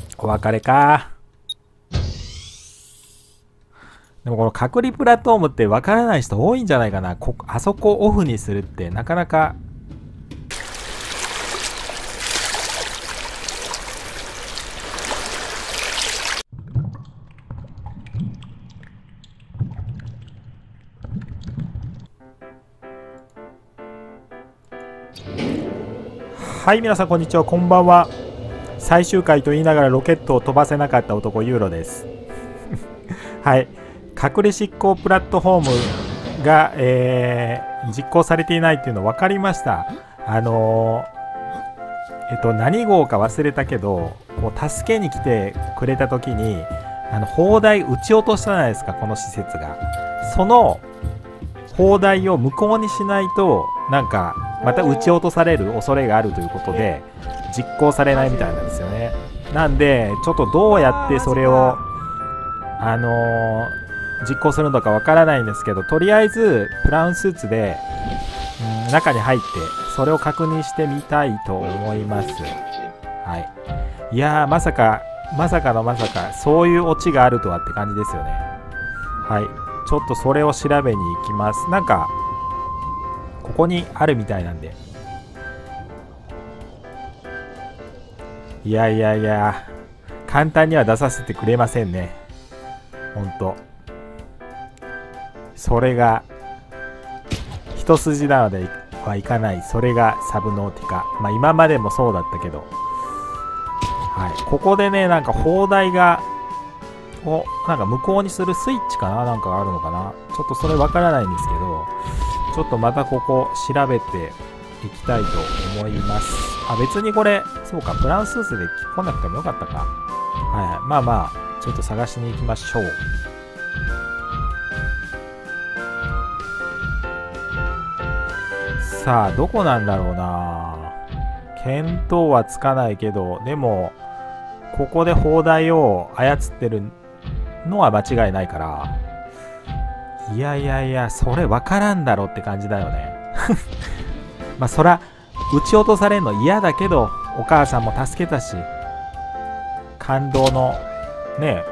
お別れか。でもこの隔離プラットフォームって分からない人多いんじゃないかな。あそこをオフにするってなかなか。はい、皆さんこんにちは、こんばんは。最終回と言いながらロケットを飛ばせなかった男ユーロです。はい、隔離執行プラットフォームが、実行されていないっていうの分かりました。何号か忘れたけど、こう助けに来てくれた時に砲台撃ち落としたじゃないですか、この施設が。その砲台を無効にしないとなんかまた撃ち落とされる恐れがあるということで実行されないみたいなんですよね。なんでちょっとどうやってそれを実行するのかわからないんですけど、とりあえずブラウンスーツで、中に入ってそれを確認してみたいと思います。はい。いやー、まさかそういうオチがあるとはって感じですよね。はい。ちょっとそれを調べに行きます。なんかここにあるみたいなんで。いや簡単には出させてくれませんね、ほんと。それが一筋縄ではいかない。それがサブノーティカ。まあ今までもそうだったけど、はい、ここでね、なんか砲台がなんか無効にするスイッチかな、なんかあるのかな。ちょっとそれわからないんですけど、ちょっとまたここ調べていきたいと思います。あ、別にこれそうか、ブラウンスーツで来なくてもよかったか。はい、まあまあちょっと探しに行きましょう。さあどこなんだろうな。見当はつかないけど、でもここで砲台を操ってるのは間違いないから、いやそれ分からんだろって感じだよね。まあそら撃ち落とされるの嫌だけど、お母さんも助けたし、感動のね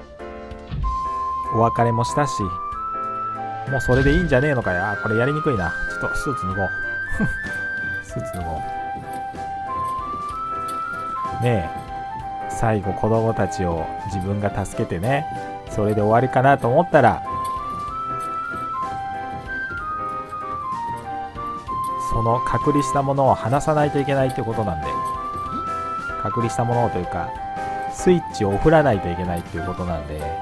お別れもしたし、もうそれでいいんじゃねえのかよ。これやりにくいな。ちょっとスーツ脱ごう。スーツ脱ごう。ねえ、最後子供たちを自分が助けてね、それで終わりかなと思ったら、その隔離したものを離さないといけないってことなんで、隔離したものというかスイッチを振らないといけないっていうことなんで、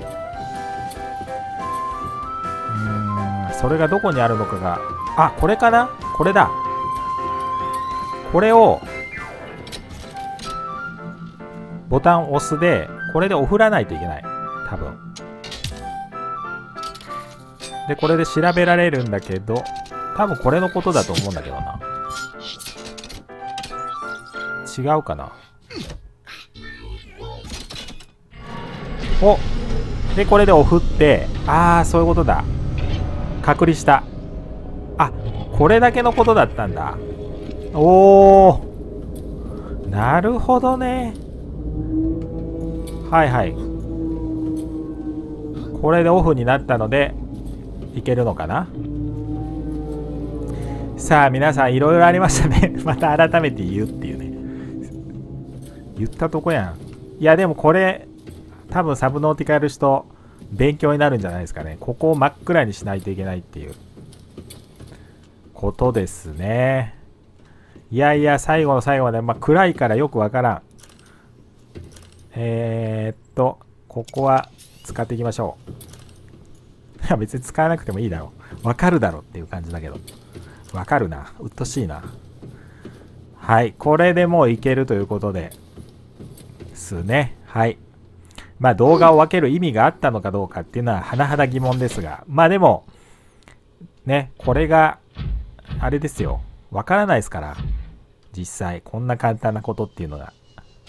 それがどこにあるのかが、あ、これかな、これだ。これをボタンを押すで、これで送らないといけない、多分。でこれで調べられるんだけど、多分これのことだと思うんだけどな。違うかな。おでこれで送って、ああそういうことだ。隔離した。あ、これだけのことだったんだ。おー、なるほどね。はいはい。これでオフになったのでいけるのかな。さあ皆さんいろいろありましたね。また改めて言うっていうね。言ったとこやん。いやでもこれ多分サブノーティカやる人勉強になるんじゃないですかね。ここを真っ暗にしないといけないっていうことですね。いや最後の最後まで、まあ、暗いからよくわからん。ここは使っていきましょう。いや別に使わなくてもいいだろう。わかるだろうっていう感じだけど。わかるな。うっとしいな。はい。これでもういけるということですね。はい。まあ動画を分ける意味があったのかどうかっていうのは甚だ疑問ですが。まあでも、ね、これが、あれですよ。わからないですから。実際、こんな簡単なことっていうのが。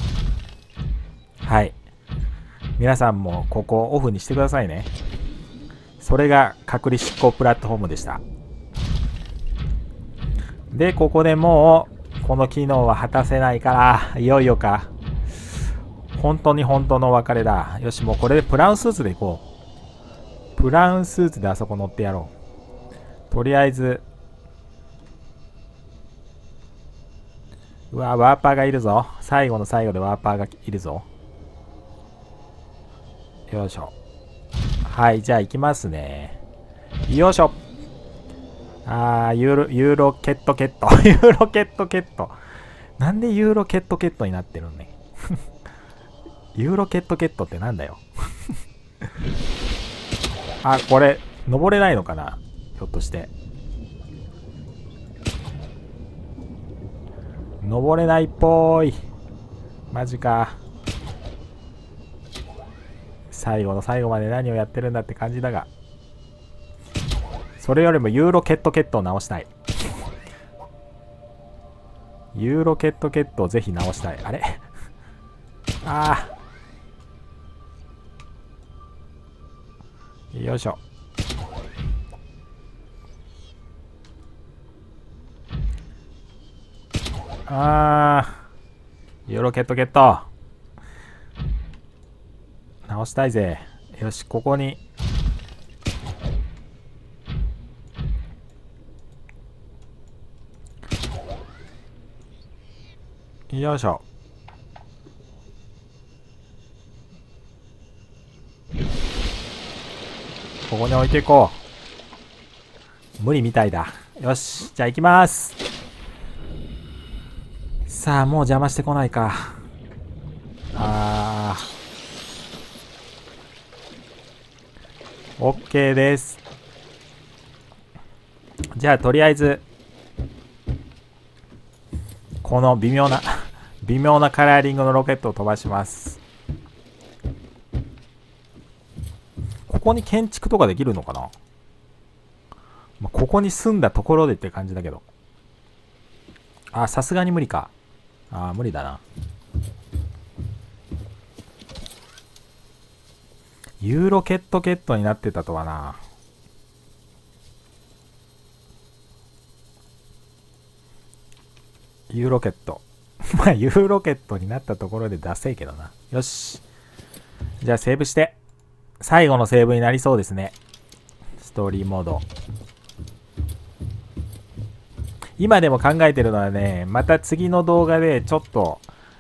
はい。皆さんもここをオフにしてくださいね。それが隔離執行プラットフォームでした。で、ここでもう、この機能は果たせないから、いよいよか。 本当に本当のお別れだ。よし、もうこれでプラウンスーツで行こう。プラウンスーツであそこ乗ってやろう。とりあえず。うわ、ワーパーがいるぞ。最後の最後でワーパーがいるぞ。よいしょ。はい、じゃあ行きますね。よいしょ。ユーロケットケット。ユーロケットケット。なんでユーロケットケットになってるのね。ユーロケットケットってなんだよ。あ、これ、登れないのかな、ひょっとして。登れないっぽい。マジか。最後の最後まで何をやってるんだって感じだが。それよりもユーロケットケットを直したい。ユーロケットケットをぜひ直したい。あれああ。よいしょ。ユーロケットケット。直したいぜ。よし、ここに。よいしょ。ここに置いていこう。無理みたいだ。よし、じゃあ行きます。さあ、もう邪魔してこないか。OK です。じゃあ、とりあえず、この微妙なカラーリングのロケットを飛ばします。ここに建築とかできるのかな。ここに住んだところでって感じだけど。さすがに無理か。無理だな。ユーロケットケットになってたとはな。ユーロケット。まあ、ユーロケットになったところでダセえけどな。よし。じゃあセーブして。最後のセーブになりそうですね。ストーリーモード。今でも考えてるのはね、また次の動画でちょっと、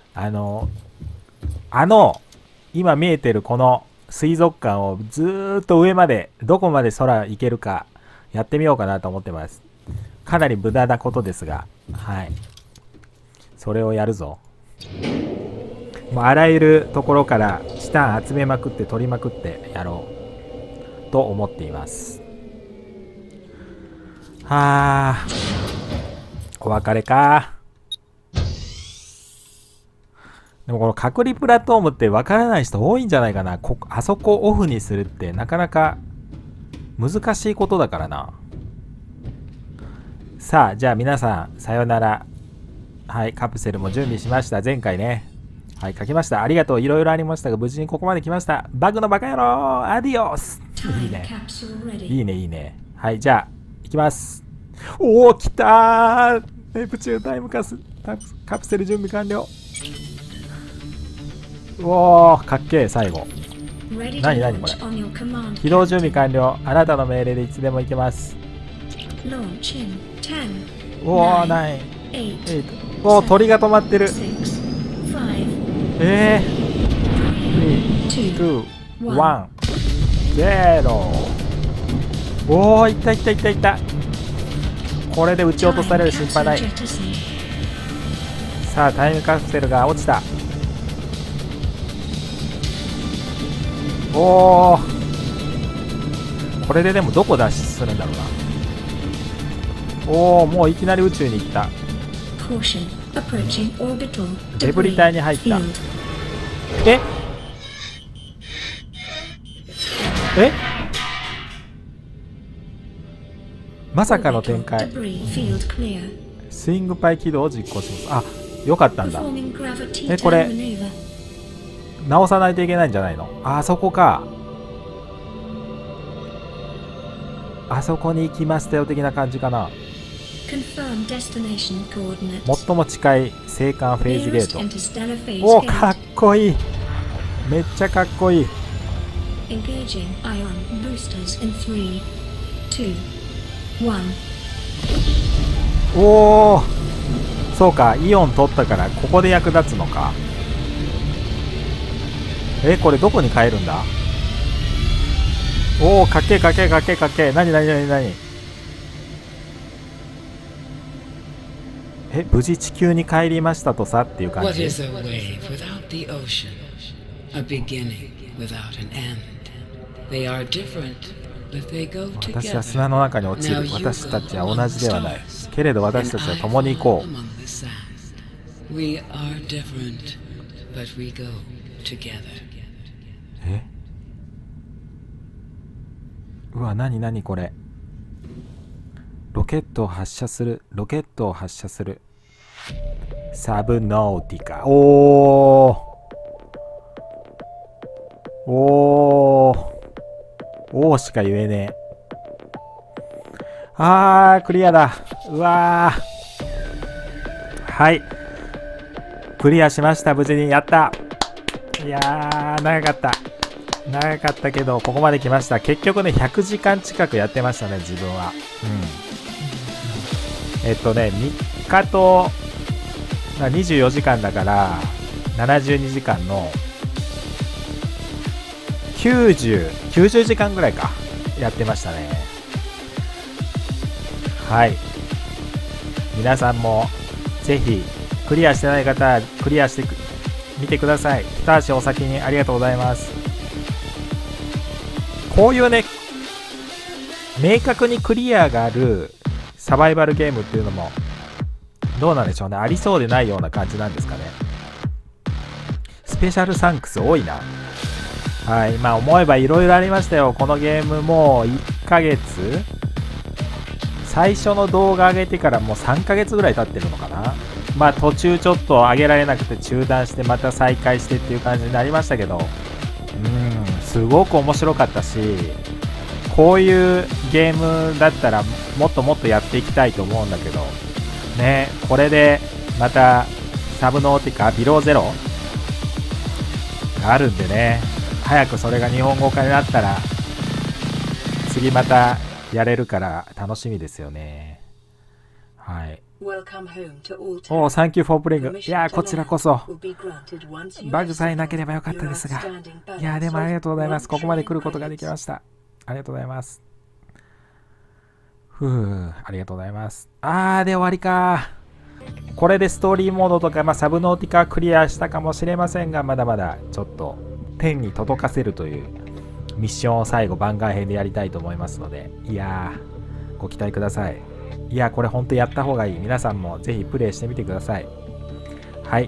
今見えてるこの水族館をずーっと上まで、どこまで空行けるかやってみようかなと思ってます。かなり無駄なことですが、はい。それをやるぞ。もうあらゆるところからチタン集めまくって取りまくってやろうと思っています。お別れか。でもこの隔離プラットフォームってわからない人多いんじゃないかな。あそこをオフにするってなかなか難しいことだからな。さあ、じゃあ皆さん、さよなら。はい、カプセルも準備しました。前回ね。はい、書きました。ありがとう。いろいろありましたが、無事にここまで来ました。バグのバカ野郎アディオスいいね。いいね、いいね。はい、じゃあ、行きます。おー、来たーネプチューンタイムカプセル準備完了。おー、かっけー、最後。なにこれ。起動準備完了。あなたの命令でいつでも行けます。おー、9、8。おー、鳥が止まってる。3、2、1、0。おー、いった。これで撃ち落とされる心配ない。さあ、タイムカプセルが落ちた。おー、これででもどこ脱出するんだろうな。おー、もういきなり宇宙に行った。デブリ帯に入った。えまさかの展開。スイングパイ起動を実行します。よかったんだ。これ直さないといけないんじゃないの。あそこか。あそこに行きましたよ的な感じかな。最も近い生還フェーズゲート。おー、かっこいい。 めっちゃかっこいい。 Engaging ion boosters in 3, 2, 1. おお、そうか、イオン取ったからここで役立つのか。これどこに変えるんだ。おお、かっけーかっけーかっけーかっけー。なになになになに。無事地球に帰りましたとさっていう感じ。私は砂の中に落ちる。私たちは同じではない。けれど私たちは共に行こう。うわ、なになにこれ。ロケットを発射する。ロケットを発射する。サブノーティカ。おーおーおーしか言えねえ。クリアだ。うわー、はい、クリアしました。無事に。やった。いやー、長かったけどここまで来ました。結局ね、100時間近くやってましたね、自分は。3日と24時間だから72時間の90時間ぐらいかやってましたね。はい、皆さんもぜひクリアしてない方はクリアしてみてください。一足お先にありがとうございます。こういうね、明確にクリアがあるサバイバルゲームっていうのもどうなんでしょうね。ありそうでないような感じなんですかね。スペシャルサンクス多いな。はい、まあ思えばいろいろありましたよ。このゲームもう1ヶ月、最初の動画上げてからもう3ヶ月ぐらい経ってるのかな。まあ途中ちょっと上げられなくて中断してまた再開してっていう感じになりましたけど、すごく面白かったし、こういうゲームだったらもっともっとやっていきたいと思うんだけどね。これでまたサブノーティカビローゼロがあるんでね、早くそれが日本語化になったら次またやれるから楽しみですよね。はい。サンキューフォープレイング。いやー、こちらこそバグさえなければよかったですが、いやーでもありがとうございます。ここまで来ることができました。ありがとうございます。ありがとうございます。で終わりか。これでストーリーモードとか、サブノーティカクリアしたかもしれませんが、まだまだちょっと天に届かせるというミッションを最後番外編でやりたいと思いますので、いやー、ご期待ください。いやー、これ本当やった方がいい。皆さんもぜひプレイしてみてください。はい。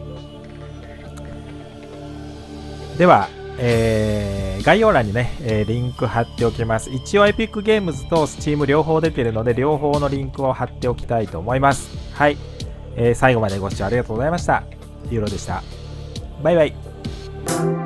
では、概要欄にね、リンク貼っておきます。一応エピックゲームズと Steam 両方出てるので、両方のリンクを貼っておきたいと思います。はい、最後までご視聴ありがとうございました。ユーロでした。バイバイ。